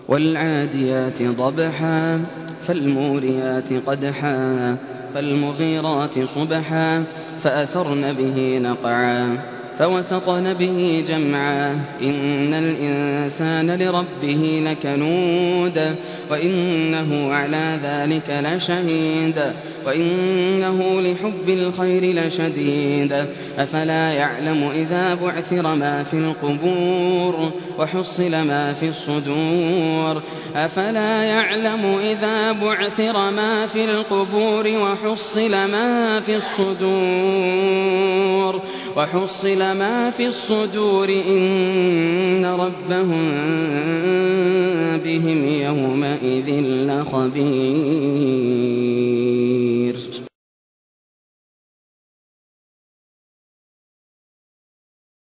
والعاديات ضبحا فالموريات قدحا فالمغيرات صبحا فأثرن به نقعا فوسطن به جمعا إن الإنسان لربه لكنود وإنه على ذلك لشهيد وإنه لحب الخير لشديد أفلا يعلم إذا بعثر ما في القبور وحصل ما في الصدور أفلا يعلم إذا بعثر ما في القبور وحصل ما في الصدور إن ربهم بهم يومئذ لخبير.